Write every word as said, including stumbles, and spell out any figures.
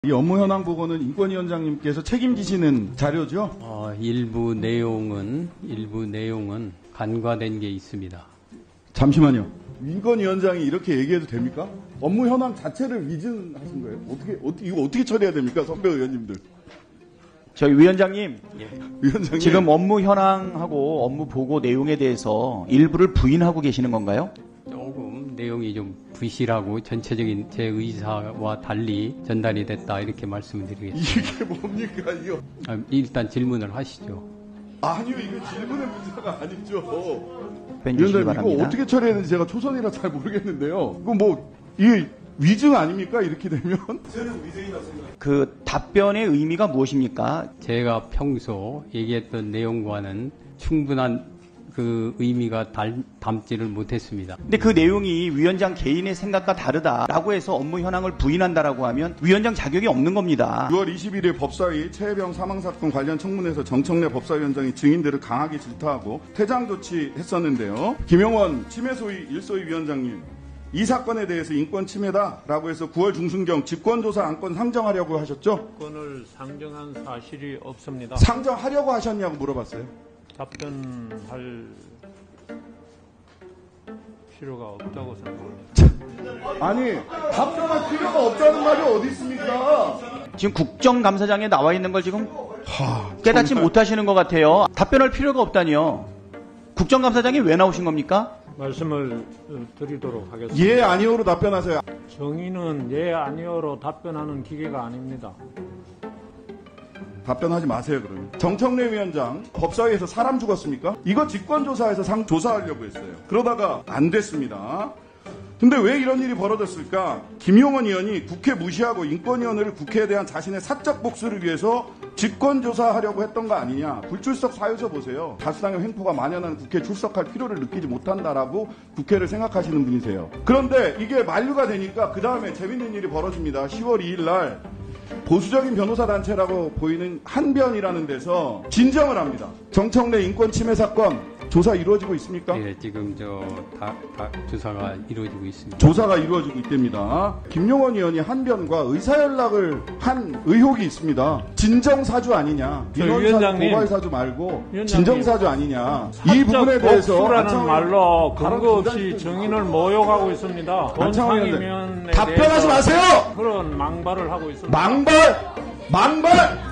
이 업무 현황 보고는 인권위원장님께서 책임지시는 자료죠? 어, 일부 내용은 일부 내용은 간과된 게 있습니다. 잠시만요. 인권위원장이 이렇게 얘기해도 됩니까? 업무 현황 자체를 위증하신 거예요? 어떻게, 어떻게 이거 어떻게 처리해야 됩니까, 선배 의원님들? 저희 위원장님, 예. 위원장님 지금 업무 현황하고 업무 보고 내용에 대해서 일부를 부인하고 계시는 건가요? 조금 내용이 좀 부실하고 전체적인 제 의사와 달리 전달이 됐다 이렇게 말씀을 드리겠습니다. 이게 뭡니까 이거? 아, 일단 질문을 하시죠. 아니요, 이거 질문의 문제가 아니죠. 벤주시기 위원장님, 바랍니다. 이거 어떻게 처리해야 되는지 제가 초선이라 잘 모르겠는데요. 이거 뭐, 이게 위증 아닙니까? 이렇게 되면? 저는 위증이라고 생각해요. 그 답변의 의미가 무엇입니까? 제가 평소 얘기했던 내용과는 충분한 그 의미가 달, 담지를 못했습니다. 근데 그 내용이 위원장 개인의 생각과 다르다라고 해서 업무 현황을 부인한다라고 하면 위원장 자격이 없는 겁니다. 유월 이십일일 법사위 최혜병 사망사건 관련 청문회에서 정청래 법사위원장이 증인들을 강하게 질타하고 퇴장 조치했었는데요. 김용원 침해소위 일소위 위원장님, 이 사건에 대해서 인권 침해다라고 해서 구월 중순경 직권조사 안건 상정하려고 하셨죠? 안건을 상정한 사실이 없습니다. 상정하려고 하셨냐고 물어봤어요. 답변할 필요가 없다고 생각합니다. 아니, 답변할 필요가 없다는 말이 어디 있습니까? 지금 국정감사장에 나와 있는 걸 지금 하, 깨닫지 정말... 못하시는 것 같아요. 답변할 필요가 없다니요. 국정감사장에 왜 나오신 겁니까? 말씀을 드리도록 하겠습니다. 예, 아니오로 답변하세요. 정의는 예, 아니오로 답변하는 기계가 아닙니다. 답변하지 마세요, 그러면. 정청래 위원장, 법사위에서 사람 죽었습니까? 이거 직권조사에서 상 조사하려고 했어요. 그러다가 안 됐습니다. 근데 왜 이런 일이 벌어졌을까? 김용원 의원이 국회 무시하고 인권위원회를 국회에 대한 자신의 사적 복수를 위해서 직권조사하려고 했던 거 아니냐. 불출석 사유서 보세요. 다수당의 횡포가 만연한 국회에 출석할 필요를 느끼지 못한다라고 국회를 생각하시는 분이세요. 그런데 이게 만류가 되니까 그 다음에 재밌는 일이 벌어집니다. 시월 이일 날 보수적인 변호사 단체라고 보이는 한변이라는 데서 진정을 합니다. 정청래 인권 침해 사건 조사 이루어지고 있습니까? 네, 지금 저 다, 다 조사가 이루어지고 있습니다. 조사가 이루어지고 있답니다. 김용원 의원이 한변과 의사연락을 한 의혹이 있습니다. 진정사주 아니냐? 민원사주, 고발사주 말고 위원장님, 진정사주 아니냐? 이 부분에 대해서 복수라는 말로 발언 근거 없이 기다리고 정인을 모욕하고 있습니다. 권상이면 답변하지 마세요! 그런 망발을 하고 있습니다. 망발! 망발!